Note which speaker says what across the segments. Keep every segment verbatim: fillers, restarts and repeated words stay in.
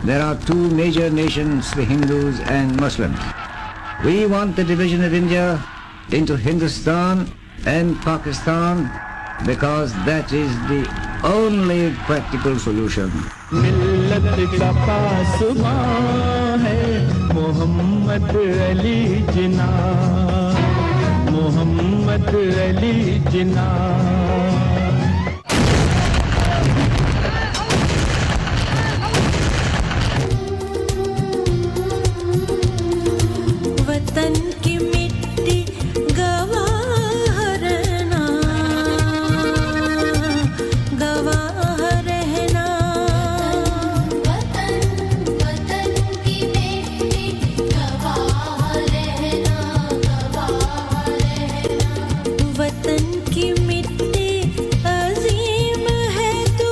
Speaker 1: there are two major nations, the Hindus and Muslims. We want the division of India into Hindustan and Pakistan because that is the only practical solution.
Speaker 2: ملت کا پاسباں ہے محمد علی جناح، محمد علی جناح.
Speaker 3: وطن کی مٹی گواہ رہنا، گواہ رہنا. وطن وطن کی مٹی گواہ رہنا، گواہ رہنا. وطن کی مٹی عظیم ہے تو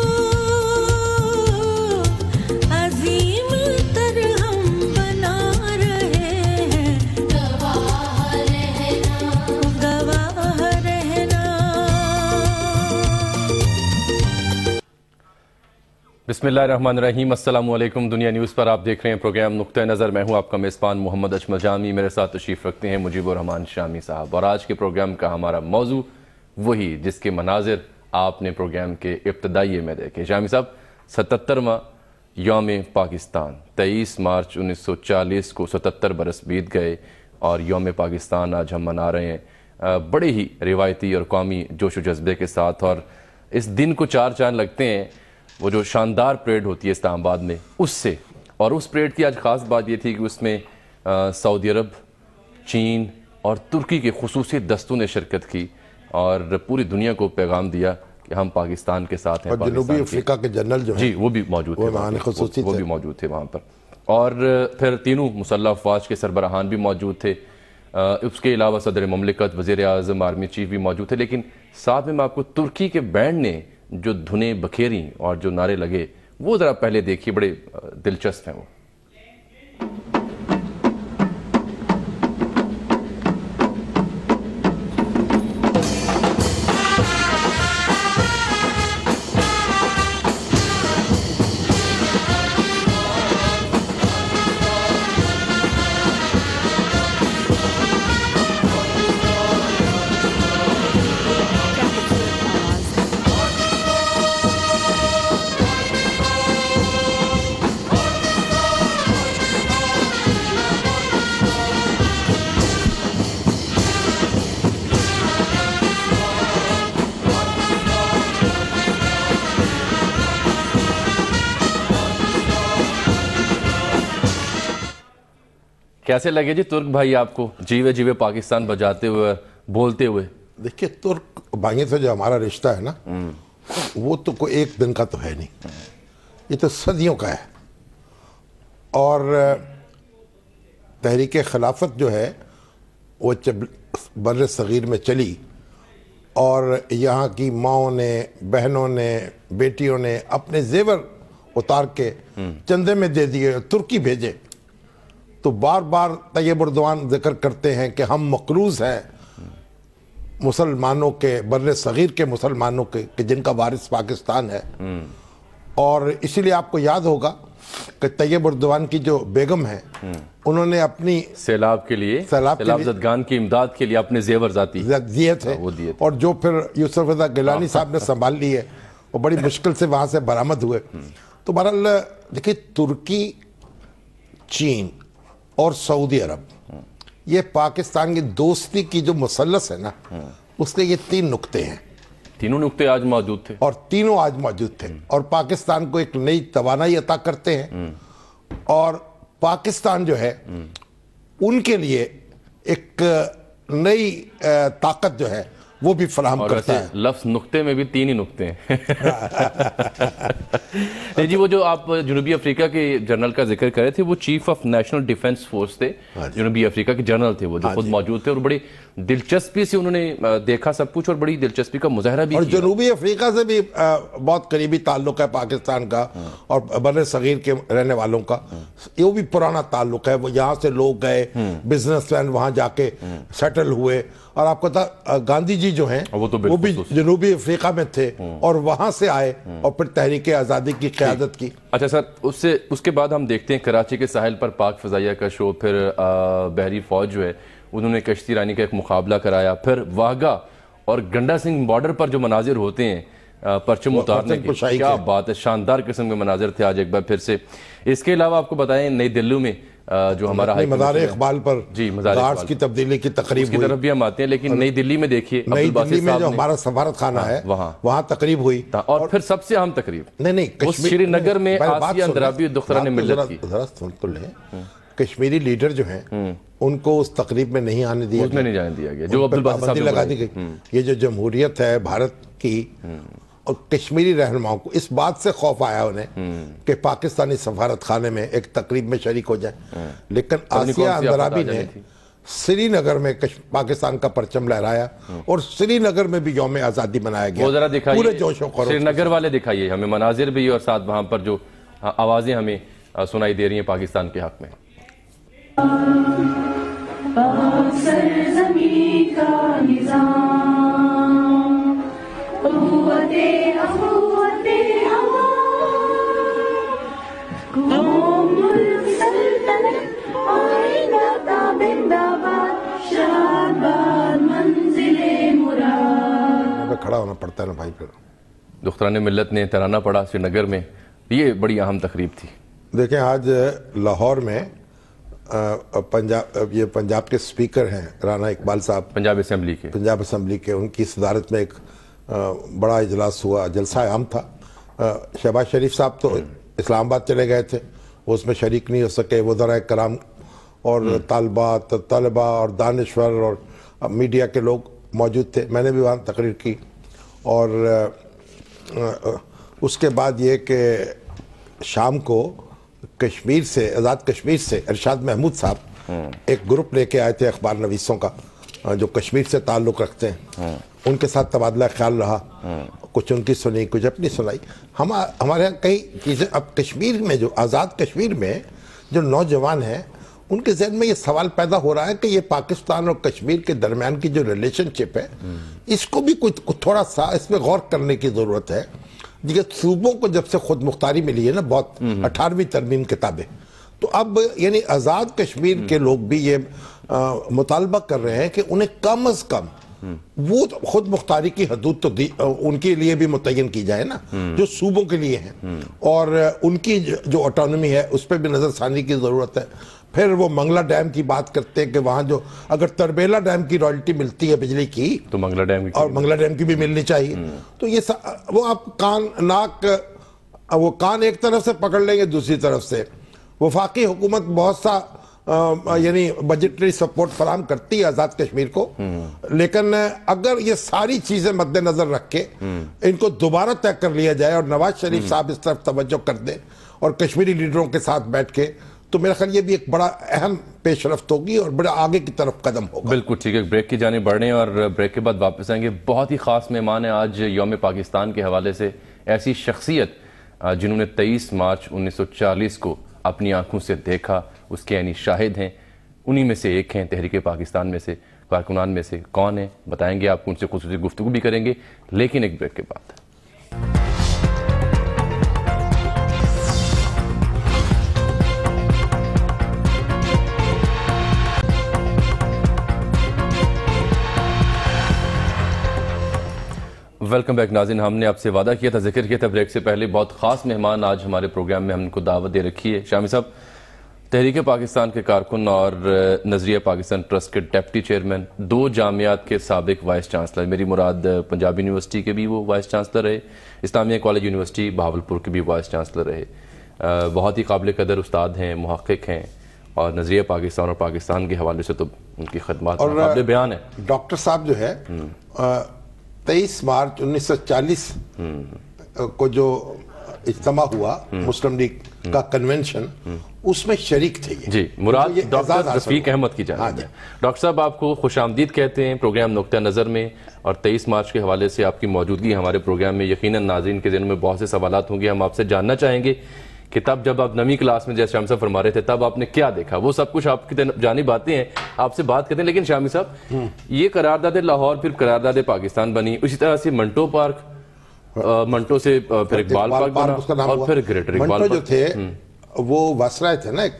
Speaker 3: عظیم تر ہم بنا رہے ہیں. گواہ رہنا، گواہ رہنا.
Speaker 4: بسم اللہ الرحمن الرحیم. السلام علیکم. دنیا نیوز پر آپ دیکھ رہے ہیں پروگرام نقطہ نظر. میں ہوں آپ کا میزبان محمد اجمل جامی. میرے ساتھ تشریف رکھتے ہیں مجیب الرحمان شامی صاحب، اور آج کے پروگرام کا ہمارا موضوع وہی جس کے مناظر آپ نے پروگرام کے ابتدائیے میں دیکھے. شامی صاحب، ستترواں یوم پاکستان، تیئیس مارچ انیس سو چالیس کو ستتر برس بیت گئے اور یوم پاکستان آج ہم منا رہے ہیں بڑے ہی روایتی اور قومی جوش و جذبے کے ساتھ. اور اس دن کو چار چاند لگتے ہیں وہ جو شاندار پریڈ ہوتی ہے اسلام آباد میں اس سے. اور اس پریڈ کی آج خاص بات یہ تھی کہ اس میں سعودی عرب، چین اور ترکی کے خصوصی دستوں نے شرکت کی اور پوری دنیا کو پیغام دیا کہ ہم پاکستان کے ساتھ ہیں.
Speaker 5: اور جنوبی افریقہ کے جنرل جو ہیں
Speaker 4: جی وہ بھی موجود تھے،
Speaker 5: مہمان خصوصی
Speaker 4: وہ بھی موجود تھے وہاں پر. اور پھر تینوں مسلح افواج کے سربراہان بھی موجود تھے. اس کے علاوہ صدر مملکت، وزیر اعظم، آرمی چیف بھی موجود تھے. لیکن ساتھ میں میں آپ کو ترکی کے بینڈ نے جو دھنیں بکھیریں اور جو نعرے لگے وہ ذرا پہلے دیکھیے، بڑے دلچسپ ہیں وہ. کیسے لگے جی ترک بھائی آپ کو جیوے جیوے پاکستان بجاتے ہوئے، بولتے ہوئے؟
Speaker 5: دیکھیے، ترک بھائیوں سے جو ہمارا رشتہ ہے نا وہ تو کوئی ایک دن کا تو ہے نہیں، یہ تو صدیوں کا ہے. اور تحریک خلافت جو ہے وہ بر صغیر میں چلی اور یہاں کی ماؤں نے، بہنوں نے، بیٹیوں نے اپنے زیور اتار کے چندے میں دے دیے، ترکی بھیجے. تو بار بار طیب اردوان ذکر کرتے ہیں کہ ہم مقروض ہیں مسلمانوں کے، بر صغیر کے مسلمانوں کے، کہ جن کا وارث پاکستان ہے. اور اسی لیے آپ کو یاد ہوگا کہ طیب اردوان کی جو بیگم ہے انہوں نے اپنی
Speaker 4: سیلاب کے لیے،
Speaker 5: سیلاب
Speaker 4: زدگان کی امداد کے لیے اپنے زیور ذاتی
Speaker 5: دیے تھے، اور جو پھر یوسف رضا گیلانی صاحب نے سنبھال لی ہے، وہ بڑی مشکل سے وہاں سے برآمد ہوئے. تو بہرحال دیکھیے، ترکی، چین اور سعودی عرب، یہ پاکستان کی دوستی کی جو مثلث ہے نا اس کے یہ تین نقطے ہیں.
Speaker 4: تینوں نقطے آج موجود تھے
Speaker 5: اور تینوں آج موجود تھے اور پاکستان کو ایک نئی توانائی عطا کرتے ہیں. اور پاکستان جو ہے ان کے لیے ایک نئی طاقت جو ہے وہ بھی فراہم کرتا ہے.
Speaker 4: لفظ نقطے میں بھی تین ہی نقطے ہیں. نہیں جی، وہ جو آپ جنوبی افریقہ کے جنرل کا ذکر کر رہے تھے وہ chief of national defence force تھے، جنوبی افریقہ کے جنرل تھے وہ، جو خود موجود تھے اور بڑی دلچسپی سے انہوں نے دیکھا سب کچھ اور بڑی دلچسپی کا مظاہرہ بھی
Speaker 5: اور
Speaker 4: کیا.
Speaker 5: جنوبی افریقہ سے بھی بہت قریبی تعلق ہے پاکستان کا اور بر صغیر کے رہنے والوں کا، یہ بھی پرانا تعلق ہے. وہ یہاں سے لوگ گئے، بزنس مین وہاں جا کے سیٹل ہوئے. اور آپ کو تھا گاندھی جی جی جو ہیں
Speaker 4: وہ تو
Speaker 5: وہ بھی جنوبی افریقہ میں تھے اور وہاں سے آئے اور پھر تحریک آزادی کی قیادت کی.
Speaker 4: اچھا سر، اس سے اس کے بعد ہم دیکھتے ہیں کراچی کے ساحل پر پاک فضائیہ کا شو، پھر بحری فوج جو ہے انہوں نے کشتی رانی کا ایک مقابلہ کرایا، پھر واہگہ اور گنڈا سنگھ بارڈر پر جو مناظر ہوتے ہیں پرچم اتارنے کے، کیا بات ہے، شاندار قسم کے مناظر تھے آج ایک بار پھر سے. اس کے علاوہ آپ کو بتائیں نئی دلی میں جو ہمارا
Speaker 5: مزار اقبال پر
Speaker 4: جی مزار
Speaker 5: گارڈز کی تبدیلی کی تقریب
Speaker 4: کی طرف بھی ہم آتے ہیں، لیکن نئی دلی میں دیکھیے
Speaker 5: نئی دلی میں جو ہمارا سفارت خانہ ہے وہاں تقریب ہوئی،
Speaker 4: اور پھر سب سے اہم تقریب
Speaker 5: نہیں نہیں
Speaker 4: شری نگر میں آسیہ اندرابی دختران ملت کی.
Speaker 5: ذرا سن تو لیں، کشمیری لیڈر جو ہیں ان کو اس تقریب میں نہیں آنے دیا
Speaker 4: اس میں نہیں جانے دیا گیا، جو عبدالباسط صاحب
Speaker 5: لگا دی گئی. یہ جو جمہوریت ہے بھارت کی، اور کشمیری رہنماؤں کو اس بات سے خوف آیا انہیں کہ پاکستانی سفارت خانے میں ایک تقریب میں شریک ہو جائیں، لیکن آسیہ اندرابی نے سری نگر میں پاکستان کا پرچم لہرایا اور سری نگر میں بھی یوم آزادی منایا گیا.
Speaker 4: وہ ذرا دکھائیے
Speaker 5: پورے جوش و خروش،
Speaker 4: سری نگر والے دکھائیے ہمیں مناظر بھی اور ساتھ وہاں پر جو آوازیں ہمیں سنائی دے رہی ہیں پاکستان کے حق میں.
Speaker 3: سرزمین کا نظام، قوت اخوت ہوا، قوم ملک سلطنت آئینہ تابند آباد، شاد باد منزل مراد.
Speaker 5: کھڑا ہونا پڑتا ہے نا بھائی. پھر
Speaker 4: دختران ملت نے ترانہ پڑھا سری نگر میں، یہ بڑی اہم تقریب تھی.
Speaker 5: دیکھیں آج لاہور میں پنجاب یہ پنجاب کے سپیکر ہیں رانا اقبال صاحب،
Speaker 4: پنجاب اسمبلی کے
Speaker 5: پنجاب اسمبلی کے، ان کی صدارت میں ایک بڑا اجلاس ہوا، جلسہ عام تھا. شہباز شریف صاحب تو اسلام آباد چلے گئے تھے، وہ اس میں شریک نہیں ہو سکے. وزرائے کرام اور طالبات طلباء اور دانشور اور میڈیا کے لوگ موجود تھے. میں نے بھی وہاں تقریر کی. اور اس کے بعد یہ کہ شام کو کشمیر سے، آزاد کشمیر سے ارشاد محمود صاحب ایک گروپ لے کے آئے تھے اخبار نویسوں کا جو کشمیر سے تعلق رکھتے ہیں. ان کے ساتھ تبادلہ خیال رہا، کچھ ان کی سنی کچھ اپنی سنائی. ہم ہمارے یہاں کئی چیزیں اب کشمیر میں، جو آزاد کشمیر میں جو نوجوان ہیں ان کے ذہن میں یہ سوال پیدا ہو رہا ہے کہ یہ پاکستان اور کشمیر کے درمیان کی جو ریلیشن شپ ہے اس کو بھی کچھ تھوڑا سا اس میں غور کرنے کی ضرورت ہے. یہ صوبوں کو جب سے خود مختاری ملی ہے نا، بہت اٹھارہویں ترمیم کتابیں، تو اب یعنی آزاد کشمیر کے لوگ بھی یہ مطالبہ کر رہے ہیں کہ انہیں کم از کم وہ خود مختاری کی حدود تو ان کے لیے بھی متعین کی جائے نا جو صوبوں کے لیے ہیں، اور ان کی جو آٹونومی ہے اس پہ بھی نظر ثانی کی ضرورت ہے. پھر وہ منگلہ ڈیم کی بات کرتے ہیں کہ وہاں جو اگر تربیلا ڈیم کی رائلٹی ملتی ہے بجلی کی
Speaker 4: تو منگلہ ڈیم کی
Speaker 5: اور منگلہ ڈیم کی بھی ملنی چاہیے. تو یہ وہ آپ کان ناک وہ کان ایک طرف سے پکڑ لیں گے، دوسری طرف سے وفاقی حکومت بہت سا یعنی بجٹری سپورٹ فراہم کرتی ہے آزاد کشمیر کو، لیکن اگر یہ ساری چیزیں مد نظر رکھ کے ان کو دوبارہ طے کر لیا جائے اور نواز شریف صاحب اس طرف توجہ کر دیں اور کشمیری لیڈروں کے ساتھ بیٹھ کے، تو میرا خیال یہ بھی ایک بڑا اہم پیش رفت ہوگی اور بڑا آگے کی طرف قدم ہوگا.
Speaker 4: بالکل ٹھیک ہے، بریک کی جانب بڑھ رہے ہیں اور بریک کے بعد واپس آئیں گے. بہت ہی خاص مہمان ہیں آج یوم پاکستان کے حوالے سے، ایسی شخصیت جنہوں نے تیئیس مارچ انیس سو چالیس کو اپنی آنکھوں سے دیکھا، اس کے یعنی شاہد ہیں. انہی میں سے ایک ہیں تحریک پاکستان میں سے، کارکنان میں سے. کون ہیں بتائیں گے آپ کو، ان سے خصوصی گفتگو بھی کریں گے، لیکن ایک بریک کے بعد. ویلکم بیک ناظرین. ہم نے آپ سے وعدہ کیا تھا، ذکر کیا تھا بریک سے پہلے، بہت خاص مہمان آج ہمارے پروگرام میں ہم ان کو دعوت دے رکھی ہے. شامی صاحب تحریک پاکستان کے کارکن اور نظریہ پاکستان ٹرسٹ کے ڈیپٹی چیئرمین، دو جامعات کے سابق وائس چانسلر، میری مراد پنجاب یونیورسٹی کے بھی وہ وائس چانسلر رہے، اسلامیہ کالج یونیورسٹی بہاولپور کے بھی وائس چانسلر رہے. بہت ہی قابل قدر استاد ہیں، محقق ہیں، اور نظریہ پاکستان اور پاکستان کے حوالے سے تو ان کی خدمات قابل بیان ہے.
Speaker 5: ڈاکٹر صاحب جو ہے تیئیس مارچ انیس سو چالیس کو جو اجتماع ہوا مسلم لیگ کا کنونشن، اس میں شریک تھے.
Speaker 4: جی مراد ڈاکٹر رفیق احمد کی جانب ہے. ڈاکٹر صاحب آپ کو خوش آمدید کہتے ہیں پروگرام نقطہ نظر میں، اور تیئیس مارچ کے حوالے سے آپ کی موجودگی ہمارے پروگرام میں یقیناً ناظرین کے ذہن میں بہت سے سوالات ہوں گے. ہم آپ سے جاننا چاہیں گے کہ تب جب آپ نویں کلاس میں جیسے شامی صاحب فرما رہے تھے تب آپ نے کیا دیکھا، وہ سب کچھ آپ کی جانب باتیں ہیں، آپ سے بات کرتے ہیں. لیکن شامی صاحب یہ قرارداد لاہور پھر قرارداد پاکستان بنی، اسی طرح سے منٹو پارک، منٹو سے پھر اقبال پارک بنا اور پھر گریٹر اقبال
Speaker 5: منٹو جو تھے وہ واسرائے تھے نا ایک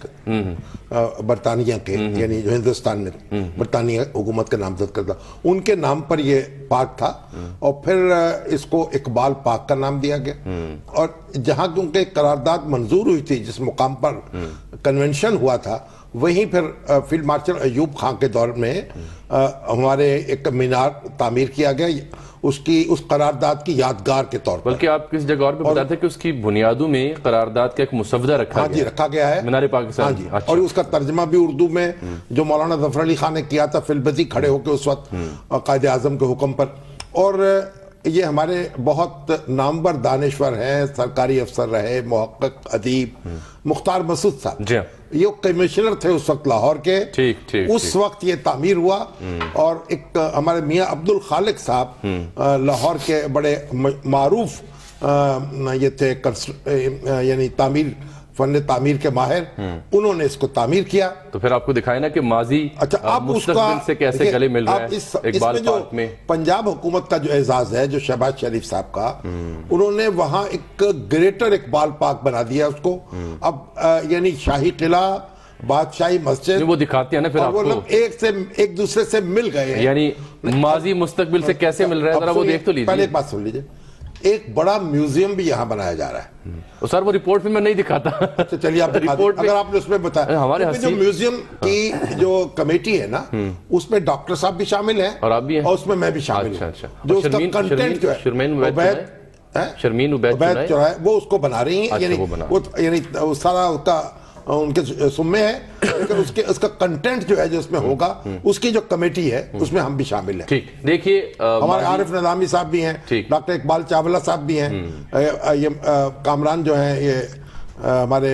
Speaker 5: برطانیہ کے، یعنی جو ہندوستان میں برطانیہ حکومت کا نامزد کرتا، ان کے نام پر یہ پارک تھا اور پھر اس کو اقبال پارک کا نام دیا گیا. اور جہاں کیونکہ قرارداد منظور ہوئی تھی جس مقام پر کنونشن ہوا تھا، وہیں پھر فیلڈ مارشل ایوب خان کے دور میں ہمارے ایک مینار تعمیر کیا گیا اس کی اس قرارداد کی یادگار کے طور پر.
Speaker 4: بلکہ آپ کس جگہ اور پہ بتاتے ہیں کہ اس کی بنیادوں میں قرارداد کا ایک مسودہ رکھا
Speaker 5: ہاں جی رکھا گیا ہے
Speaker 4: مینار پاکستان.
Speaker 5: ہاں جی اور اس کا ترجمہ بھی اردو میں جو مولانا ظفر علی خان نے کیا تھا فلبزی کھڑے ہو کے اس وقت قائد اعظم کے حکم پر. اور یہ ہمارے بہت نامور دانشور ہیں، سرکاری افسر رہے، محقق، ادیب مختار مسعود صاحب، یہ کمشنر تھے اس وقت لاہور کے. اس وقت یہ تعمیر ہوا اور ایک ہمارے میاں عبد الخالق صاحب لاہور کے بڑے معروف یہ تھے یعنی تعمیر فن تعمیر کے ماہر، انہوں نے اس کو تعمیر کیا.
Speaker 4: تو پھر آپ کو دکھائے نا کہ ماضی مستقبل سے کیسے گلے مل رہا ہے. اقبال پارک میں
Speaker 5: پنجاب حکومت کا جو اعزاز ہے جو شہباز شریف صاحب کا، انہوں نے وہاں ایک گریٹر اقبال پارک بنا دیا اس کو. اب یعنی شاہی قلعہ، بادشاہی مسجد
Speaker 4: وہ دکھاتے ہیں نا پھر آپ کو
Speaker 5: ایک سے ایک دوسرے سے مل گئے،
Speaker 4: یعنی ماضی مستقبل سے کیسے مل رہا ہے، ذرا وہ دیکھ تو لیجیے.
Speaker 5: پہلے ایک بات سن لیجیے، ایک بڑا میوزیم بھی یہاں بنایا جا رہا ہے.
Speaker 4: سر وہ رپورٹ میں میں نہیں دکھاتا.
Speaker 5: اچھا چلیے آپ رپورٹ اگر آپ نے اس میں بتایا. ہمارے جو میوزیم کی جو کمیٹی ہے نا اس میں ڈاکٹر صاحب بھی شامل ہیں
Speaker 4: اور آپ بھی ہیں
Speaker 5: اور اس میں میں بھی شامل ہوں. جو اس کا کنٹینٹ جو ہے
Speaker 4: شرمین شرمین عبید
Speaker 5: جو ہے وہ اس کو بنا رہی ہیں، یعنی وہ یعنی سارا اس کا ان کے سمے ہے، لیکن اس کے اس کا کنٹینٹ جو ہے جو اس میں ہوگا اس کی جو کمیٹی ہے اس میں ہم بھی شامل ہیں.
Speaker 4: ٹھیک دیکھیے
Speaker 5: ہمارے عارف نظامی صاحب بھی ہیں، ڈاکٹر اقبال چاولہ صاحب بھی ہیں، یہ کامران جو ہیں یہ ہمارے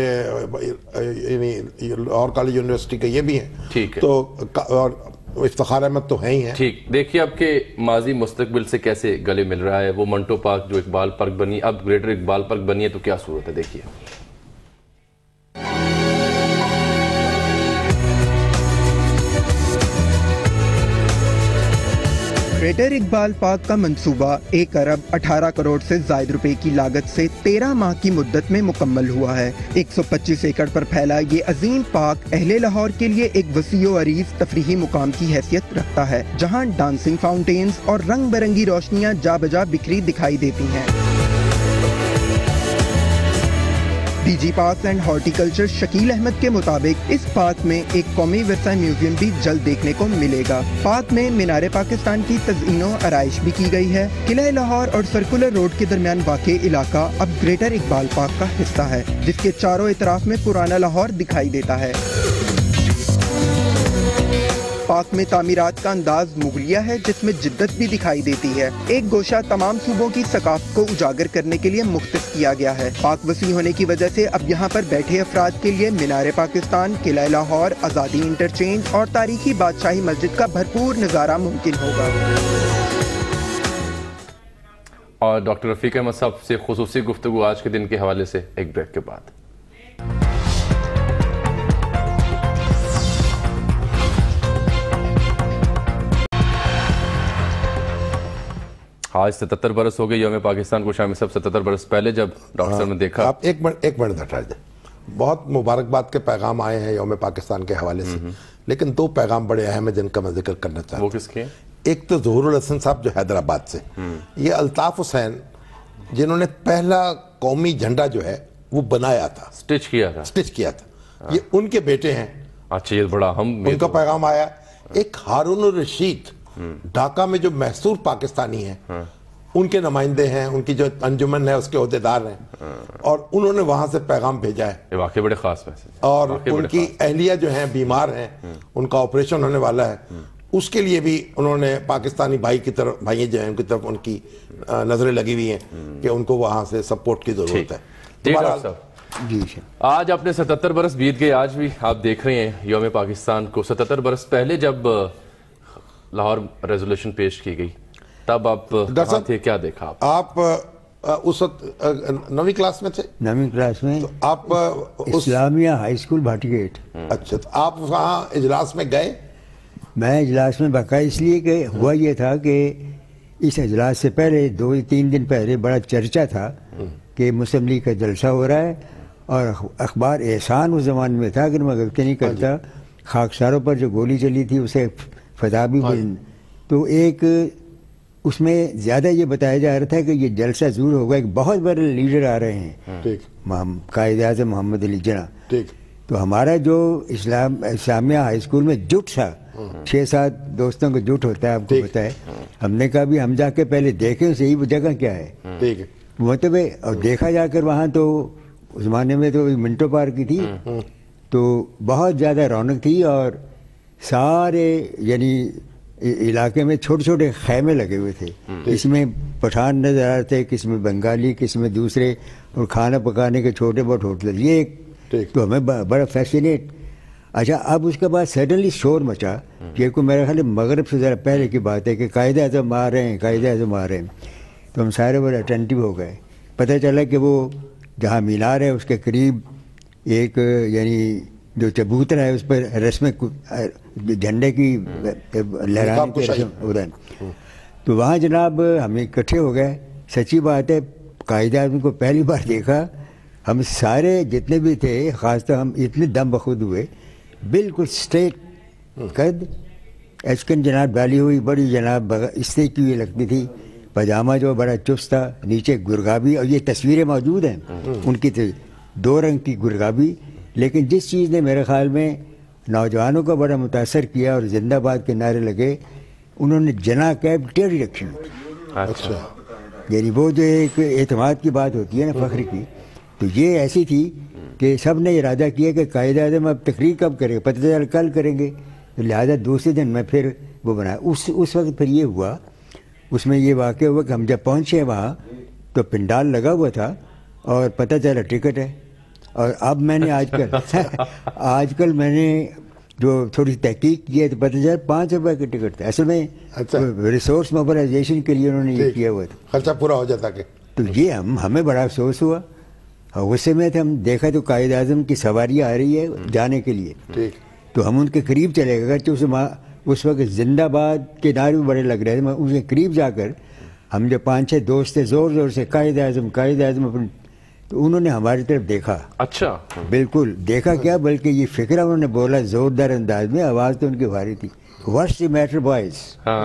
Speaker 5: لاہور کالج یونیورسٹی کے یہ بھی ہیں. تو اور افتخار احمد تو ہیں ہی ہیں.
Speaker 4: ٹھیک دیکھیے اب کے ماضی مستقبل سے کیسے گلے مل رہا ہے. وہ منٹو پارک جو اقبال پارک بنی اب گریٹر اقبال پارک بنی ہے تو کیا صورت ہے دیکھیے.
Speaker 6: گریٹر اقبال پارک کا منصوبہ ایک ارب اٹھارہ کروڑ سے زائد روپے کی لاگت سے تیرہ ماہ کی مدت میں مکمل ہوا ہے. ایک سو پچیس ایکڑ پر پھیلا یہ عظیم پارک اہل لاہور کے لیے ایک وسیع و عریض تفریحی مقام کی حیثیت رکھتا ہے، جہاں ڈانسنگ فاؤنٹینز اور رنگ برنگی روشنیاں جا بجا بکھری دکھائی دیتی ہیں. D G parks and horticulture Shakeel Ahmad کے مطابق اس پارک میں ایک قومی ورثہ میوزیم بھی جلد دیکھنے کو ملے گا. پارک میں مینار پاکستان کی تزئین و آرائش بھی کی گئی ہے. قلعہ لاہور اور سرکولر روڈ کے درمیان واقع علاقہ اب گریٹر اقبال پارک کا حصہ ہے، جس کے چاروں اطراف میں پرانا لاہور دکھائی دیتا ہے. پارک میں تعمیرات کا انداز مغلیہ ہے جس میں جدت بھی دکھائی دیتی ہے. ایک گوشہ تمام صوبوں کی ثقافت کو اجاگر کرنے کے لیے مختص کیا گیا ہے. پارک وسیع ہونے کی وجہ سے اب یہاں پر بیٹھے افراد کے لیے مینار پاکستان، قلعہ لاہور، آزادی انٹرچینج اور تاریخی بادشاہی مسجد کا بھرپور نظارہ ممکن ہوگا.
Speaker 4: اور ڈاکٹر رفیق احمد صاحب سے خصوصی گفتگو آج کے دن کے حوالے سے ایک بریک کے بعد. آج ستتر برس ہو گئے یوم پاکستان کو. شامی صاحب ستتر برس پہلے جب ڈاکٹر صاحب نے دیکھا.
Speaker 5: آپ ایک منٹ ایک منٹ ہٹا دیں. بہت مبارکباد کے پیغام آئے ہیں یوم پاکستان کے حوالے سے، لیکن دو پیغام بڑے اہم ہیں جن کا میں ذکر کرنا چاہتا ہوں.
Speaker 4: وہ کس کے ہیں؟
Speaker 5: ایک تو ظہور الحسن صاحب جو حیدرآباد سے، یہ الطاف حسین جنہوں نے پہلا قومی جھنڈا جو ہے وہ بنایا تھا،
Speaker 4: سٹچ کیا تھا
Speaker 5: سٹچ کیا تھا، یہ ان کے بیٹے ہیں.
Speaker 4: اچھا یہ بڑا ہم
Speaker 5: ان کا پیغام آیا. ایک ہارون الرشید ڈھاکہ میں جو محصور پاکستانی ہیں ان کے نمائندے ہیں، ان کی جو انجمن ہے اس کے عہدیدار ہیں، اور انہوں نے وہاں سے پیغام بھیجا ہے.
Speaker 4: یہ واقعی بڑے خاص پیسے
Speaker 5: اور ان کی اہلیہ جو ہیں بیمار ہیں، ان کا آپریشن ہونے والا ہے، اس کے لیے بھی انہوں نے پاکستانی بھائی کی طرف بھائی جو ہیں ان کی طرف ان کی نظریں لگی ہوئی ہیں کہ ان کو وہاں سے سپورٹ کی ضرورت ہے.
Speaker 4: جی ڈاکٹر صاحب، جی آج اپنے ستتر برس بیت گئے. آج بھی آپ دیکھ رہے ہیں یوم پاکستان کو. ستتر برس پہلے جب لاہور ریزولوشن پیش کی گئی تب آپ کہاں تھے، کیا دیکھا آپ؟
Speaker 5: آپ اس وقت نویں کلاس میں تھے؟
Speaker 7: نویں کلاس میں
Speaker 5: آپ
Speaker 7: Islamia high school Bhati gate.
Speaker 5: اچھا، تو آپ وہاں اجلاس میں گئے؟
Speaker 7: میں اجلاس میں بقا اس لیے کہ ہوا یہ تھا کہ اس اجلاس سے پہلے دو تین دن پہلے بڑا چرچا تھا کہ مسلم لیگ کا جلسہ ہو رہا ہے، اور اخبار احسان اس زمانے میں تھا، اگر میں غلطی نہیں کرتا خاکساروں پر جو گولی چلی تھی اسے فتح بھی ہوئی. تو ایک اس میں زیادہ یہ بتایا جا رہا تھا کہ یہ جلسہ ضرور ہوگا، ایک بہت بڑے لیڈر آ رہے ہیں، قائد اعظم محمد علی جناح. تو ہمارا جو اسلام اسلامیہ ہائی اسکول میں جٹ تھا، چھ سات دوستوں کا جٹ ہوتا ہے، آپ کو پتہ ہے. ہم نے کہا بھی ہم جا کے پہلے دیکھیں صحیح وہ جگہ کیا ہے، مطلب اور دیکھا جا کر وہاں. تو اس زمانے میں تو منٹو پارک کی تھی، تو بہت زیادہ رونق تھی، اور سارے یعنی علاقے میں چھوٹے چھوٹے خیمے لگے ہوئے تھے. اس میں پٹھان نظر آ رہے تھے، کس میں بنگالی، کس میں دوسرے، اور کھانا پکانے کے چھوٹے بہت ہوٹل. یہ ایک تو ہمیں بڑا فیسینیٹ. اچھا، اب اس کے بعد سڈنلی شور مچا، یہ کو میرا خیال ہے مغرب سے ذرا پہلے کی بات ہے، کہ قائد اعظم آ رہے ہیں، قائد اعظم آ رہے ہیں. تو ہم سارے بڑے اٹینٹیو ہو گئے. پتہ چلا کہ وہ جہاں مینار ہے اس کے قریب ایک یعنی جو چبوترا ہے اس پر رسم جھنڈے کی لہرانے کی رسم ہو رہا ہے. تو وہاں جناب ہم اکٹھے ہو گئے. سچی بات ہے، قائد اعظم کو پہلی بار دیکھا. ہم سارے جتنے بھی تھے، خاص طور ہم اتنے دم بخود ہوئے، بالکل اسٹریٹ قد، ایچکن جناب ڈالی ہوئی، بڑی جناب استری کی ہوئی لگتی تھی، پاجامہ جو بڑا چست تھا، نیچے گرگابی. اور یہ تصویریں موجود ہیں ان کی، دو رنگ کی گرگابی. لیکن جس چیز نے میرے خیال میں نوجوانوں کو بڑا متاثر کیا اور زندہ باد کے نعرے لگے، انہوں نے جنا کیب ٹیڑھی رکھی ہوئی.
Speaker 5: اچھا،
Speaker 7: یعنی وہ جو ایک اعتماد کی بات ہوتی ہے نا، فخر کی. تو یہ ایسی تھی کہ سب نے ارادہ کیا کہ قائد اعظم اب تقریر کب کرے گا، پتہ چلا کل کریں گے. لہٰذا دوسرے دن میں پھر وہ بنایا. اس اس وقت پھر یہ ہوا، اس میں یہ واقع ہوا کہ ہم جب پہنچے وہاں تو پنڈال لگا ہوا تھا، اور پتہ چلا ٹکٹ ہے. اور اب میں نے آج کل آج کل میں نے جو تھوڑی تحقیق کی ہے تو پتہ چلا پانچ روپے کی ٹکٹ تھا. اصل میں ریسورس موبلائزیشن کے لیے انہوں نے یہ کیا ہوا تھا،
Speaker 5: خرچہ پورا ہو جاتا. کہ
Speaker 7: تو یہ ہم ہمیں بڑا افسوس ہوا. غصے میں تھے ہم، دیکھا تو قائد اعظم کی سواری آ رہی ہے جانے کے لیے. تو ہم ان کے قریب چلے گئے، اس اس وقت زندہ باد کے نعرے بھی بڑے لگ رہے تھے. میں اس کے قریب جا کر ہم جو پانچ چھ دوست تھے زور زور سے قائد اعظم قائد اعظم اپنے، تو انہوں نے ہماری طرف دیکھا.
Speaker 4: اچھا،
Speaker 7: بالکل دیکھا کیا، بلکہ یہ فکرہ انہوں نے بولا زوردار انداز میں، آواز تو ان کی بھاری تھی. What's the matter boys.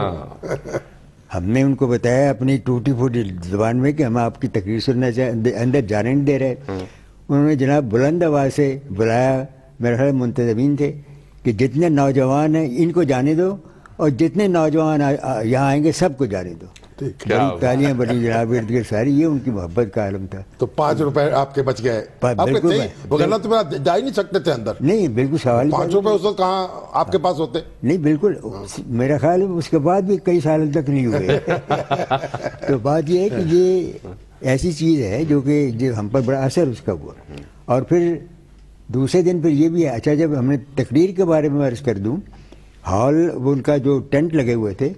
Speaker 7: ہم نے ان کو بتایا اپنی ٹوٹی پھوٹی زبان میں کہ ہم آپ کی تقریر سننا چاہتے، اندر جانے نہیں دے رہے. انہوں نے جناب بلند آواز سے بلایا، میرے خیال منتظمین تھے، کہ جتنے نوجوان ہیں ان کو جانے دو، اور جتنے نوجوان یہاں آئیں گے سب کو جانے دو. بڑی تالیاں بڑی جناب ارد گرد ساری. یہ ان کی محبت کا عالم تھا.
Speaker 5: تو پانچ روپے آپ کے بچ گئے. بالکل، وغیرہ تو جا ہی نہیں سکتے تھے اندر.
Speaker 7: نہیں بالکل سوال،
Speaker 5: پانچ روپے اس وقت کہاں آپ کے پاس ہوتے.
Speaker 7: نہیں بالکل، میرا خیال ہے اس کے بعد بھی کئی سال تک نہیں ہوئے. تو بات یہ ہے کہ یہ ایسی چیز ہے جو کہ جو ہم پر بڑا اثر اس کا ہوا. اور پھر دوسرے دن پھر یہ بھی ہے. اچھا، جب ہم نے تقریر کے بارے میں عرض کر دوں، ہال وہ ان کا جو ٹینٹ لگے ہوئے تھے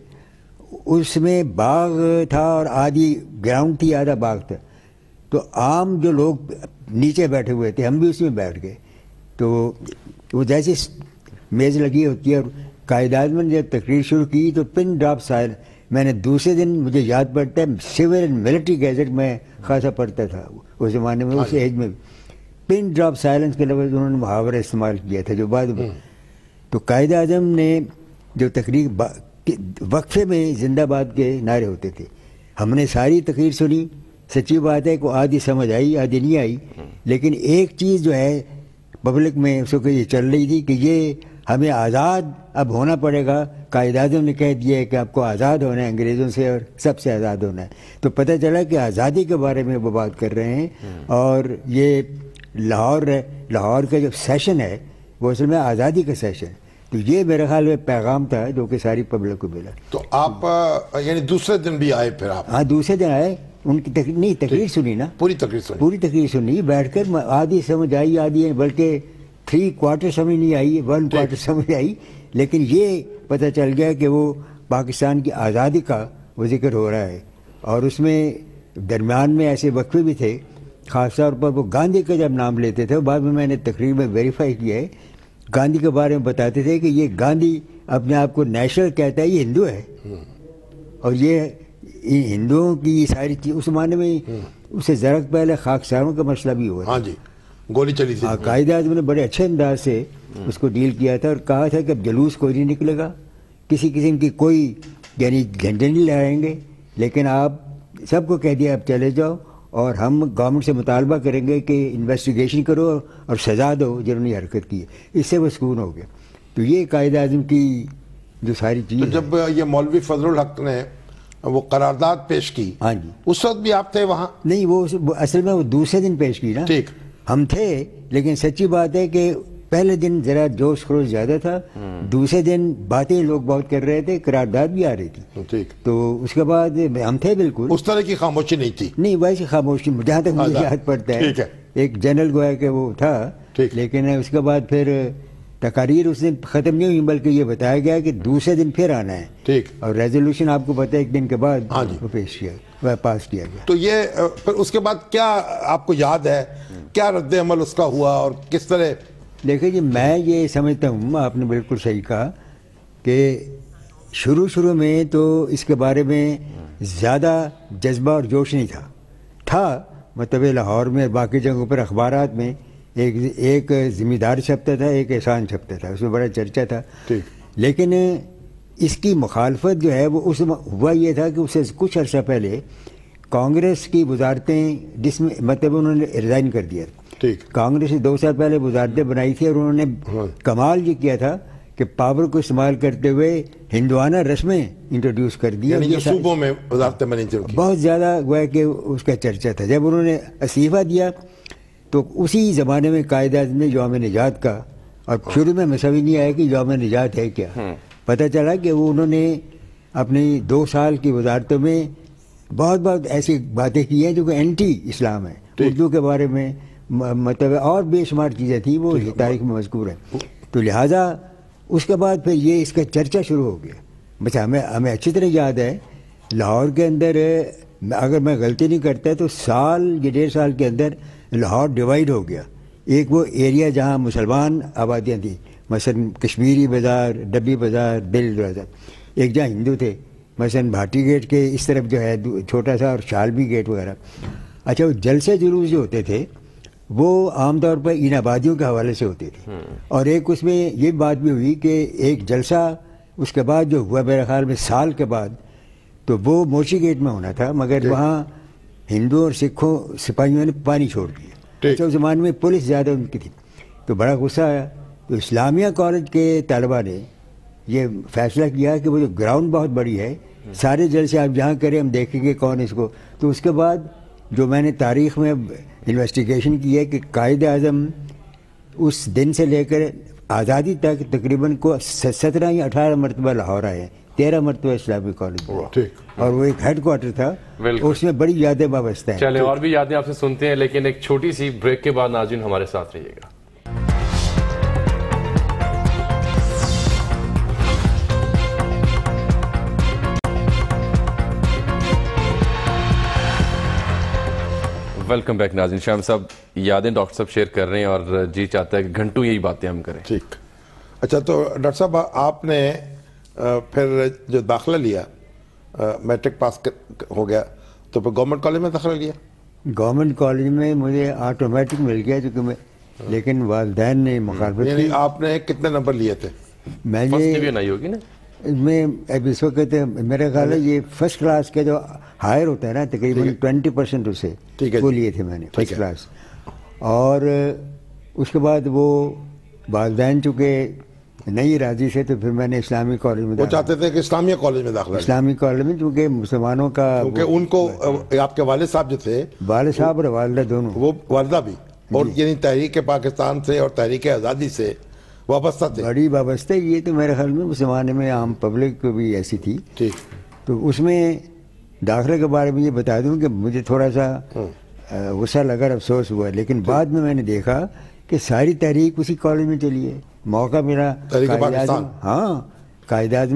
Speaker 7: اس میں باغ تھا، اور آدھی گراؤنڈ تھی، آدھا باغ تھا. تو عام جو لوگ نیچے بیٹھے ہوئے تھے، ہم بھی اسی میں بیٹھ گئے. تو وہ جیسی میز لگی ہوتی ہے، اور قائد اعظم نے جب تقریر شروع کی تو پن ڈراپ سائل. میں نے دوسرے دن مجھے یاد پڑتا ہے، سول اینڈ ملٹری گیزٹ میں خاصا پڑھتا تھا اس زمانے میں، اس ایج میں. پن ڈراپ سائلنس کے لفظ انہوں نے محاورہ استعمال کیا تھا جو بعد میں. تو قائد اعظم نے جو تقریر وقفے میں زندہ باد کے نعرے ہوتے تھے، ہم نے ساری تقریر سنی. سچی بات ہے کہ آدھی سمجھ آئی آدھی نہیں آئی. لیکن ایک چیز جو ہے پبلک میں اس کو یہ چل رہی تھی کہ یہ ہمیں آزاد اب ہونا پڑے گا. قائد اعظم نے کہہ دیا ہے کہ آپ کو آزاد ہونا ہے انگریزوں سے، اور سب سے آزاد ہونا ہے. تو پتہ چلا کہ آزادی کے بارے میں وہ بات کر رہے ہیں. اور یہ لاہور لاہور کا جو سیشن ہے وہ اصل میں آزادی کا سیشن. تو یہ میرے خیال میں پیغام تھا جو کہ ساری پبلک کو ملا.
Speaker 5: تو آپ یعنی دوسرے دن بھی آئے پھر آپ؟
Speaker 7: ہاں دوسرے دن آئے. ان کی تقریر نہیں، تقریر سنی نا،
Speaker 5: پوری تقریر سنی.
Speaker 7: پوری تقریر سنی بیٹھ کر. آدھی سمجھ آئی آدھی، بلکہ تھری کوارٹر سمجھ نہیں آئی، ون کوارٹر سمجھ آئی. لیکن یہ پتہ چل گیا کہ وہ پاکستان کی آزادی کا وہ ذکر ہو رہا ہے. اور اس میں درمیان میں ایسے وقفے بھی تھے، خاص طور پر وہ گاندھی کا جب نام لیتے تھے، بعد میں میں نے تقریر میں ویریفائی کیا ہے، گاندھی کے بارے میں بتاتے تھے کہ یہ گاندھی اپنے آپ کو نیشنل کہتا ہے، یہ ہندو ہے، اور یہ ہندوؤں کی ساری چیز اس زمانے میں اس سے ذرا پہلے خاکساروں کا مسئلہ بھی ہوا تھا.
Speaker 5: ہاں جی، گولی چلی تھی.
Speaker 7: قائد اعظم نے بڑے اچھے انداز سے اس کو ڈیل کیا تھا اور کہا تھا کہ اب جلوس کوئی نہیں نکلے گا، کسی قسم کی کوئی یعنی جھنڈے نہیں لہرائیں گے، لیکن آپ سب کو کہہ دیا آپ چلے جاؤ اور ہم گورنمنٹ سے مطالبہ کریں گے کہ انویسٹیگیشن کرو اور سزا دو جنہوں نے حرکت کی ہے. اس سے وہ سکون ہو گیا. تو یہ قائد اعظم کی جو ساری چیز.
Speaker 5: تو جب یہ مولوی فضل الحق نے وہ قرارداد پیش کی،
Speaker 7: ہاں جی،
Speaker 5: اس وقت بھی آپ تھے وہاں؟
Speaker 7: نہیں، وہ اصل میں وہ دوسرے دن پیش کی نا.
Speaker 5: ٹھیک،
Speaker 7: ہم تھے، لیکن سچی بات ہے کہ پہلے دن ذرا جوش خروش زیادہ تھا، دوسرے دن باتیں لوگ بہت کر رہے تھے، قرارداد بھی آ رہی تھی.
Speaker 5: ٹھیک.
Speaker 7: تو اس کے بعد ہم تھے بالکل.
Speaker 5: اس طرح کی خاموشی نہیں تھی؟
Speaker 7: نہیں، ویسے خاموشی جہاں تک مجھے یاد پڑتا ہے ایک جنرل گویا کہ وہ تھا، لیکن اس کے بعد پھر تقاریر اس دن ختم نہیں ہوئی، بلکہ یہ بتایا گیا کہ دوسرے دن پھر آنا ہے.
Speaker 5: ٹھیک.
Speaker 7: اور ریزولوشن آپ کو پتہ ہے ایک دن کے بعد وہ پیش کیا، پاس کیا گیا.
Speaker 5: تو یہ پھر اس کے بعد کیا آپ کو یاد ہے، کیا رد عمل اس کا ہوا اور کس طرح؟
Speaker 7: دیکھیں جی، میں یہ سمجھتا ہوں، آپ نے بالکل صحیح کہا کہ شروع شروع میں تو اس کے بارے میں زیادہ جذبہ اور جوش نہیں تھا تھا مطلب لاہور میں باقی جگہوں پر اخبارات میں ایک ایک ذمہ دار چھپتا تھا، ایک احسان چھپتا تھا، اس میں بڑا چرچا تھا. لیکن اس کی مخالفت جو ہے وہ اس ہوا یہ تھا کہ اس سے کچھ عرصہ پہلے کانگریس کی وزارتیں جس میں مطلب انہوں نے ریزائن کر دیا. کانگریس نے دو سال پہلے وزارتیں بنائی تھی اور انہوں نے کمال یہ کیا تھا کہ پاور کو استعمال کرتے ہوئے ہندوانہ رسمیں انٹروڈیوس کر دی.
Speaker 5: یعنی صوبوں میں وزارتیں بنی تھیں،
Speaker 7: بہت زیادہ گویا کہ اس کا چرچا تھا. جب انہوں نے استعفیٰ دیا تو اسی زمانے میں قائد اعظم نے یوم نجات کا، اور شروع میں مسئلہ نہیں آیا کہ یوم نجات ہے کیا. پتہ چلا کہ وہ انہوں نے اپنی دو سال کی وزارتوں میں بہت بہت ایسی باتیں کی ہیں جو کہ اینٹی اسلام ہیں، اردو کے بارے میں مطلب اور بے شمار چیزیں تھیں، وہ تاریخ میں مذکور ہیں. تو لہٰذا اس کے بعد پھر یہ اس کا چرچا شروع ہو گیا. بس ہمیں ہمیں اچھی طرح یاد ہے لاہور کے اندر، اگر میں غلطی نہیں کرتا تو سال یا ڈیڑھ سال کے اندر لاہور ڈیوائیڈ ہو گیا. ایک وہ ایریا جہاں مسلمان آبادیاں تھیں، مثلا کشمیری بازار، ڈبی بازار، دل بازار، ایک جہاں ہندو تھے، مثلا بھاٹی گیٹ کے اس طرف جو ہے چھوٹا سا، اور شالبی گیٹ وغیرہ. اچھا، وہ جلسے جلوس جو ہوتے تھے وہ عام طور پر ان آبادیوں کے حوالے سے ہوتے تھے. اور ایک اس میں یہ بات بھی ہوئی کہ ایک جلسہ اس کے بعد جو ہوا میرے خیال میں سال کے بعد، تو وہ موچی گیٹ میں ہونا تھا، مگر وہاں ہندوؤں اور سکھوں سپاہیوں نے پانی چھوڑ دیا. اچھا، اس زمانے میں پولیس زیادہ ان کی تھی، تو بڑا غصہ آیا. تو اسلامیہ کالج کے طلباء نے یہ فیصلہ کیا کہ وہ جو گراؤنڈ بہت بڑی ہے، سارے جلسے آپ جہاں کریں ہم دیکھیں گے کون اس کو. تو اس کے بعد جو میں نے تاریخ میں انویسٹیگیشن کی ہے کہ قائد اعظم اس دن سے لے کر آزادی تک تقریباً کو سترہ یا اٹھارہ مرتبہ لاہور آئے ہیں، تیرہ مرتبہ اسلامی کالج میں، اور وہ ایک ہیڈ کوارٹر تھا، اس میں بڑی یادیں وابستہ ہیں.
Speaker 4: چلیں اور بھی یادیں آپ سے سنتے ہیں، لیکن ایک چھوٹی سی بریک کے بعد ناظرین ہمارے ساتھ رہیے گا. ویلکم بیک ناظرین. شام صاحب یادیں ڈاکٹر صاحب شیئر کر رہے ہیں اور جی چاہتا ہے کہ گھنٹوں یہی باتیں ہم کریں.
Speaker 5: ٹھیک. اچھا، تو ڈاکٹر صاحب آپ نے پھر جو داخلہ لیا، میٹرک پاس ہو گیا تو پھر گورنمنٹ کالج میں داخلہ لیا؟
Speaker 7: گورنمنٹ کالج میں مجھے آٹومیٹک مل گیا چونکہ میں، لیکن والدین نے مخالفت.
Speaker 5: یعنی آپ نے کتنے نمبر لیے تھے؟
Speaker 7: میں
Speaker 4: نہیں ہوگی نا،
Speaker 7: میں اب اس وقت میرا خیال ہے یہ فرسٹ کلاس کا جو ہائر ہوتا ہے نا تقریباً ٹوینٹی پرسینٹ اس سے وہ لیے تھے میں نے فرسٹ کلاس. اور اس کے بعد وہ والدین چونکہ نہیں راضی سے تو پھر میں نے اسلامی کالج میں،
Speaker 5: وہ چاہتے تھے کہ اسلامیہ کالج میں داخلہ،
Speaker 7: اسلامی کالج میں، چونکہ مسلمانوں کا،
Speaker 5: کیونکہ ان کو آپ کے والد صاحب جو تھے، والد
Speaker 7: صاحب اور والدہ دونوں،
Speaker 5: وہ والدہ بھی، اور یعنی تحریک پاکستان سے اور تحریک آزادی سے وابستہ تھے،
Speaker 7: بڑی وابستہ. یہ تو میرے خیال میں اس زمانے میں عام پبلک بھی ایسی تھی.
Speaker 5: ٹھیک.
Speaker 7: تو اس میں داخلے کے بارے میں یہ بتا دوں کہ مجھے تھوڑا سا غصہ لگا، افسوس ہوا، لیکن بعد میں میں نے دیکھا کہ ساری تحریک اسی کالج میں چلی ہے. موقع ملا، ہاں قائد اعظم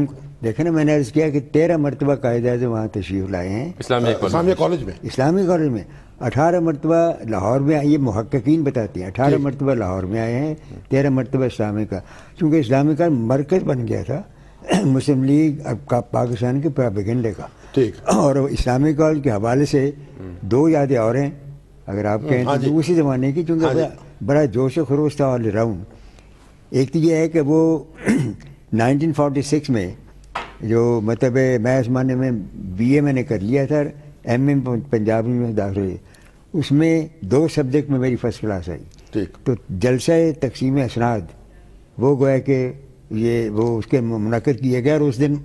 Speaker 7: دیکھیں نا میں نے عرض کیا کہ تیرہ مرتبہ قائد اعظم وہاں تشریف لائے ہیں
Speaker 4: اسلامیہ
Speaker 5: اسلامیہ کالج میں
Speaker 7: اسلامی کالج میں، اٹھارہ مرتبہ لاہور میں، یہ محققین بتاتے ہیں اٹھارہ مرتبہ لاہور میں آئے ہیں، تیرہ مرتبہ اسلامی کا، چونکہ اسلامی کا مرکز بن گیا تھا مسلم لیگ پاکستان کے پروپیگنڈے کا.
Speaker 5: ٹھیک.
Speaker 7: اور اسلامی کالج کے حوالے سے دو یادیں اور ہیں اگر آپ کہیں تو اسی زمانے کی، چونکہ بڑا جوش و خروش تھا آل اراؤنڈ. ایک تو یہ ہے کہ وہ نائنٹین فورٹی سکس میں جو مطلب میں اس زمانے میں بی اے میں نے کر لیا تھا، ایم اے پنجاب میں داخل ہوئی، اس میں دو سبجیکٹ میں میری فرسٹ کلاس آئی.
Speaker 5: ٹھیک.
Speaker 7: تو جلسہ تقسیم اسناد وہ گویا کہ یہ وہ اس کے منعقد کیا گیا، اور اس دن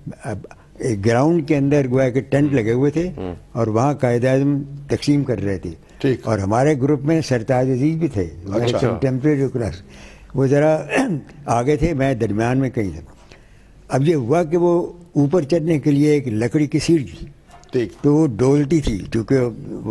Speaker 7: گراؤنڈ کے اندر گویا کہ ٹینٹ لگے ہوئے تھے اور وہاں قائد اعظم تقسیم کر رہے تھے.
Speaker 5: ٹھیک.
Speaker 7: اور ہمارے گروپ میں سرتاج عزیز بھی تھے، ٹیمپریری کلاس، وہ ذرا آگے تھے، میں درمیان میں کہیں تھا. اب یہ ہوا کہ وہ اوپر چڑھنے کے لیے ایک لکڑی کی سیڑھی تھی.
Speaker 5: ٹھیک.
Speaker 7: تو وہ ڈولتی تھی چونکہ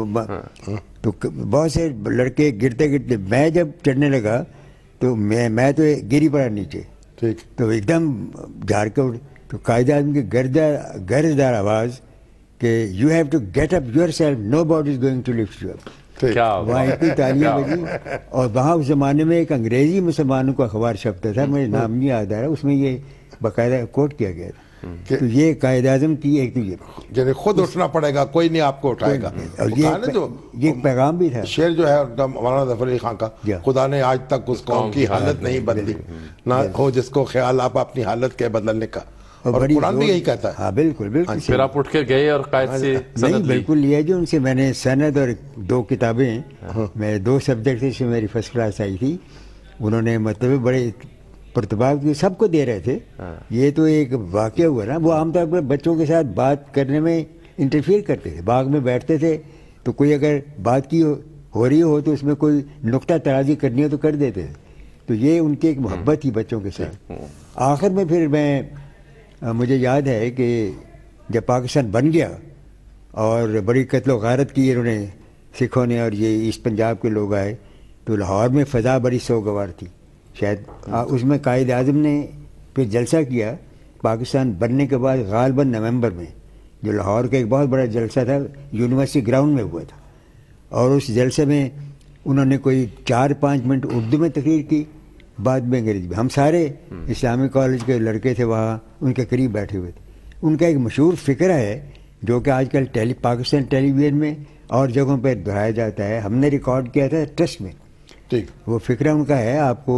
Speaker 7: تو بہت سے لڑکے گرتے گرتے، میں جب چڑھنے لگا تو میں میں تو گری پڑا نیچے.
Speaker 5: ٹھیک.
Speaker 7: تو ایک دم جھاڑ کے تو قائد اعظم کی گردہ گرجدار آواز کہ you have to get up yourself, nobody is going to lift you up. وہاں اتنی تالیاں بجی. اور وہاں اس زمانے میں ایک انگریزی مسلمانوں کا اخبار چھپتا تھا، مجھے نام نہیں یاد آ رہا، اس میں یہ باقاعدہ کوٹ کیا گیا تھا. تو یہ قائد اعظم کی ایک تو یہ
Speaker 5: یعنی خود اٹھنا پڑے گا، کوئی نہیں آپ کو اٹھائے گا.
Speaker 7: اور یہ پیغام بھی تھا.
Speaker 5: شعر جو ہے مولانا ظفر علی خان کا، خدا نے آج تک اس قوم کی حالت نہیں بدلی، نہ ہو جس کو خیال آپ اپنی حالت کے بدلنے کا. اور قرآن بھی یہی کہتا ہے.
Speaker 7: ہاں بالکل بالکل.
Speaker 4: پھر آپ اٹھ کے گئے اور قائد سے
Speaker 7: نہیں بالکل لیا جو ان سے میں نے سند اور دو کتابیں، میں دو سبجیکٹ تھے، اس میں میری فرسٹ کلاس آئی تھی. انہوں نے مطلب بڑے پرتباب کی سب کو دے رہے تھے. یہ تو ایک واقعہ ہوا نا، وہ عام طور پر بچوں کے ساتھ بات کرنے میں انٹرفیئر کرتے تھے، باغ میں بیٹھتے تھے تو کوئی اگر بات کی ہو رہی ہو تو اس میں کوئی نقطہ ترازی کرنی ہو تو کر دیتے تھے. تو یہ ان کی ایک محبت تھی بچوں کے ساتھ. آخر میں پھر میں مجھے یاد ہے کہ جب پاکستان بن گیا اور بڑی قتل و غارت کی انہوں نے سکھوں نے اور یہ ایسٹ پنجاب کے لوگ آئے، تو لاہور میں فضا بڑی سوگوار تھی. شاید اس میں قائد اعظم نے پھر جلسہ کیا پاکستان بننے کے بعد غالباً نومبر میں، جو لاہور کا ایک بہت بڑا جلسہ تھا، یونیورسٹی گراؤنڈ میں ہوا تھا. اور اس جلسے میں انہوں نے کوئی چار پانچ منٹ اردو میں تقریر کی، بعد میں انگریزی میں. ہم سارے اسلامی کالج کے لڑکے تھے وہاں، ان کے قریب بیٹھے ہوئے تھے. ان کا ایک مشہور فقرہ ہے جو کہ آج کل ٹیلی پاکستان ٹیلی ویژن میں اور جگہوں پہ دہرایا جاتا ہے، ہم نے ریکارڈ کیا تھا ٹرسٹ میں.
Speaker 5: ٹھیک.
Speaker 7: وہ فقرہ ان کا ہے، آپ کو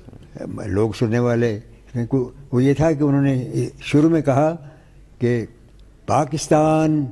Speaker 7: لوگ سننے والے، وہ یہ تھا کہ انہوں نے شروع میں کہا کہ پاکستان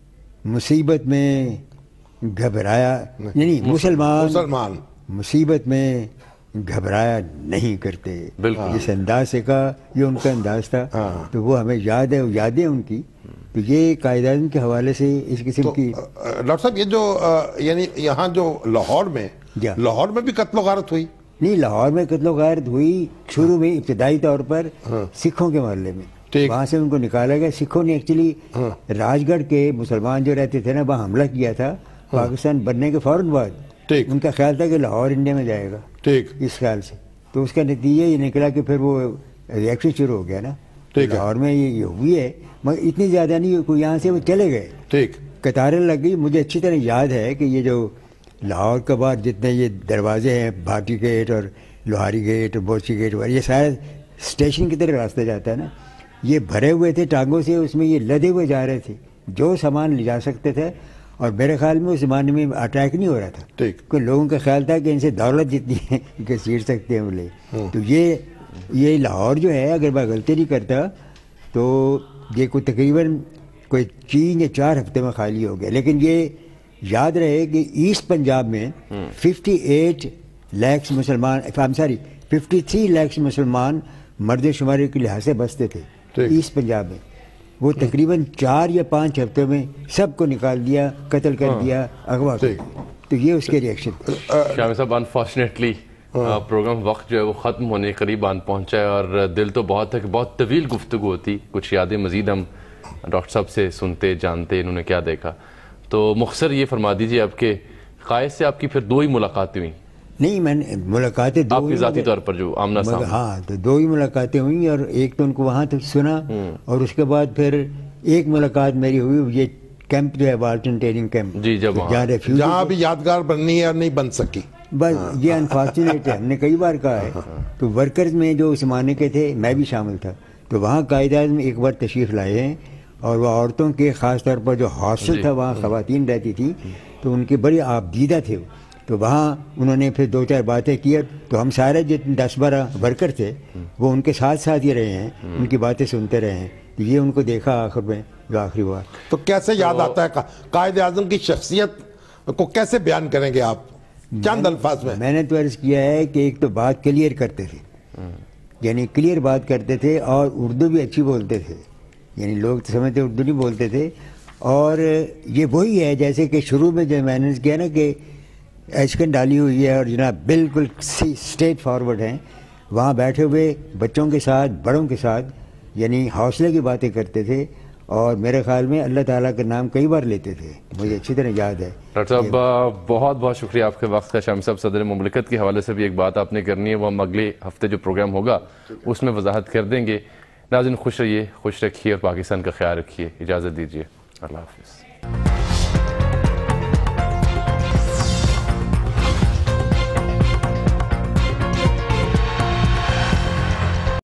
Speaker 7: مصیبت میں گھبرایا، یعنی مسلمان
Speaker 5: مسلمان
Speaker 7: مصیبت میں گھبرایا نہیں کرتے. جس انداز سے کہا یہ ان کا انداز تھا. تو وہ ہمیں یاد ہے، وہ یادیں ان کی. تو یہ قائد اعظم کے حوالے سے اس قسم کی.
Speaker 5: ڈاکٹر صاحب یہ جو یعنی یہاں جو لاہور میں لاہور میں بھی قتل و غارت ہوئی؟
Speaker 7: نہیں، لاہور میں قتل و غارت ہوئی شروع میں ابتدائی طور پر سکھوں کے محلے میں. وہاں سے ان کو نکالا گیا. سکھوں نے ایکچولی راج گڑھ کے مسلمان جو رہتے تھے نا وہاں حملہ کیا تھا پاکستان بننے کے فوراً بعد. ان کا خیال تھا کہ لاہور انڈیا میں جائے گا، اس خیال سے. تو اس کا نتیجہ یہ نکلا کہ پھر وہ ریئیکشن شروع ہو گیا نا. لاہور میں یہ ہوئی ہے مگر اتنی زیادہ نہیں کوئی، یہاں سے وہ چلے گئے.
Speaker 5: ٹھیک.
Speaker 7: قطاریں لگ گئی. مجھے اچھی طرح یاد ہے کہ یہ جو لاہور کے بعد جتنے یہ دروازے ہیں، بھاٹی گیٹ اور لوہاری گیٹ اور بوچی گیٹ، یہ سارا اسٹیشن کی طرح راستہ جاتا ہے نا، یہ بھرے ہوئے تھے ٹانگوں سے، اس میں یہ لدے ہوئے جا رہے تھے جو سامان لے جا سکتے تھے. اور میرے خیال میں اس زمانے میں اٹیک نہیں ہو رہا تھا، کیونکہ لوگوں کا خیال تھا کہ ان سے دولت جتنی ہے کہ سیٹ سکتے ہیں وہ لے. تو یہ یہ لاہور جو ہے اگر میں غلطی نہیں کرتا تو یہ کوئی تقریباً کوئی تین یا چار ہفتے میں خالی ہو گیا. لیکن یہ یاد رہے کہ ایسٹ پنجاب میں ففٹی ایٹ لیکس مسلمان I sorry fifty three lakhs مسلمان مرد شماری کے لحاظ سے بستے تھے ایسٹ پنجاب میں. وہ تقریباً چار یا پانچ ہفتوں میں سب کو نکال دیا، قتل کر دیا، اغوا کر دیا. تو یہ اس کے ریئیکشن.
Speaker 4: شامی صاحب انفارچونیٹلی پروگرام وقت جو ہے وہ ختم ہونے کے قریب آن پہنچا ہے، اور دل تو بہت ہے کہ بہت طویل گفتگو ہوتی، کچھ یادیں مزید ہم ڈاکٹر صاحب سے سنتے جانتے انہوں نے کیا دیکھا. تو مختصر یہ فرما دیجیے آپ کے قائد سے آپ کی پھر دو ہی ملاقاتیں ہوئیں،
Speaker 7: نہیں میں نے ملاقاتیں دو
Speaker 4: آپ کی
Speaker 7: ہی
Speaker 4: ذاتی
Speaker 7: مگر-
Speaker 4: طور پر جو آمنا
Speaker 7: مگر
Speaker 4: سامنا؟
Speaker 7: ہاں تو دو ہی ملاقاتیں ہوئیں، اور ایک تو ان کو وہاں تک سنا، اور اس کے بعد پھر ایک ملاقات میری ہوئی یہ کیمپ جو ہے والٹن ٹریننگ کیمپ،
Speaker 4: جی، جب وہاں-
Speaker 7: جہاں ریفیوجی
Speaker 5: جہاں ابھی یادگار بننی ہے اور نہیں بن سکی.
Speaker 7: بس یہ انفارچونیٹ ہے، ہم نے کئی بار کہا ہے. تو ورکرز میں جو اس زمانے کے تھے میں بھی شامل تھا، تو وہاں قائد اعظم ایک بار تشریف لائے ہیں، اور وہ عورتوں کے خاص طور پر جو ہاسٹل تھا وہاں خواتین رہتی تھی تو ان کے بڑے آبدیدہ تھے، تو وہاں انہوں نے پھر دو چار باتیں کی، تو ہم سارے جتنے دس بارہ ورکر تھے وہ ان کے ساتھ ساتھ ہی رہے ہیں، ان کی باتیں سنتے رہے ہیں. تو یہ ان کو دیکھا آخر میں جو آخری بار.
Speaker 5: تو کیسے یاد آتا ہے قا- قائد اعظم کی شخصیت کو کیسے بیان کریں گے آپ چند الفاظ میں؟
Speaker 7: میں نے تو عرض کیا ہے کہ ایک تو بات کلیئر کرتے تھے، یعنی کلیئر بات کرتے تھے، اور اردو بھی اچھی بولتے تھے، یعنی لوگ تو سمجھتے اردو نہیں بولتے تھے. اور یہ وہی ہے جیسے کہ شروع میں جو میں نے کیا نا کہ ایچکن ڈالی ہوئی ہے اور جناب بالکل اسٹریٹ فارورڈ ہیں، وہاں بیٹھے ہوئے بچوں کے ساتھ بڑوں کے ساتھ یعنی حوصلے کی باتیں کرتے تھے، اور میرے خیال میں اللہ تعالیٰ کا نام کئی بار لیتے تھے، مجھے اچھی طرح یاد ہے.
Speaker 4: ڈاکٹر صاحب بہت بہت شکریہ آپ کے وقت کا. شامی صاحب صدر مملکت کے حوالے سے بھی ایک بات آپ نے کرنی ہے، وہ ہم اگلے ہفتے جو پروگرام ہوگا اس میں وضاحت کر دیں گے. ناظرین خوش رہیے، خوش رکھیے اور پاکستان کا خیال رکھیے. اجازت دیجیے، اللہ حافظ.